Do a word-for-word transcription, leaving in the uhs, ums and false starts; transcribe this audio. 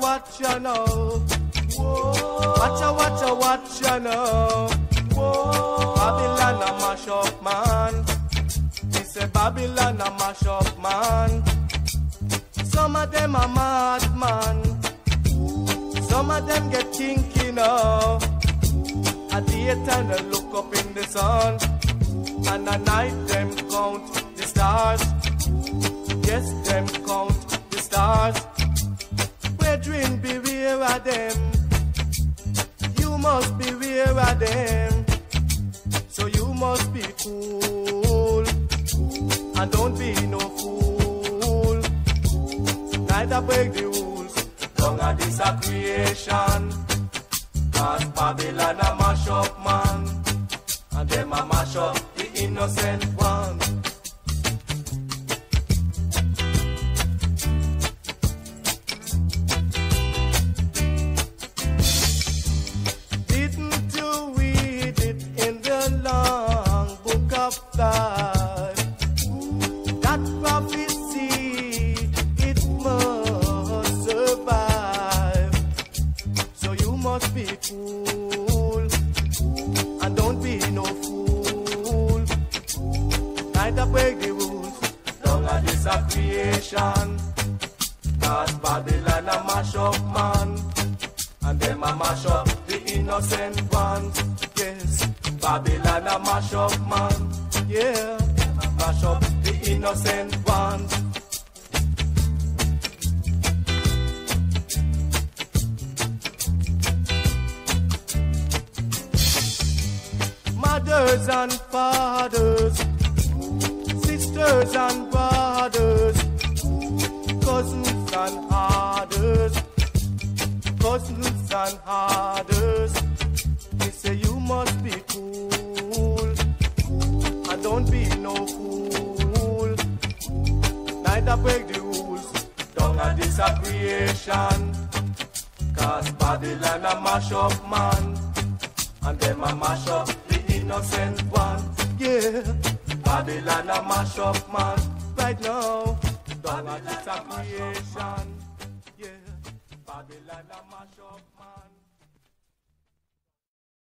watch ya now. Watch ya, watch ya, watch ya now. Babylon a mash up, man. He say Babylon a mash up, man. Some of them are mad, man. Some of them get kinky now. At daytime they look up in the sun, and at night them count the stars. Yes, them count the stars. Brethren, beware of them. You must beware of them. So you must be cool, and don't be no fool. Neither break the rules, don't a this a creation. Cause Babylon a mash up, man, and them a mash up the innocent one. Didn't you read it in the long book of life? That prophecy, it must survive. So you must be cool, and don't be no fool. Neither break the rules, don't a this a creation. Cause Babylon a mash up, man, and them a mash up the innocent ones. Yes, Babylon a mash up, man. Yeah, them a mash up the innocent ones. Mothers and fathers, sisters and brothers, cousins and harders, cousins and harders. They say you must be cool, and don't be no fool. Neither break the rules, don't a this a creation. Cause Babylon a mash up, man, and them a mash up innocent one. Yeah, Babylon a mash up, man. Right now, don't a this a creation. Yeah, Babylon a mash up.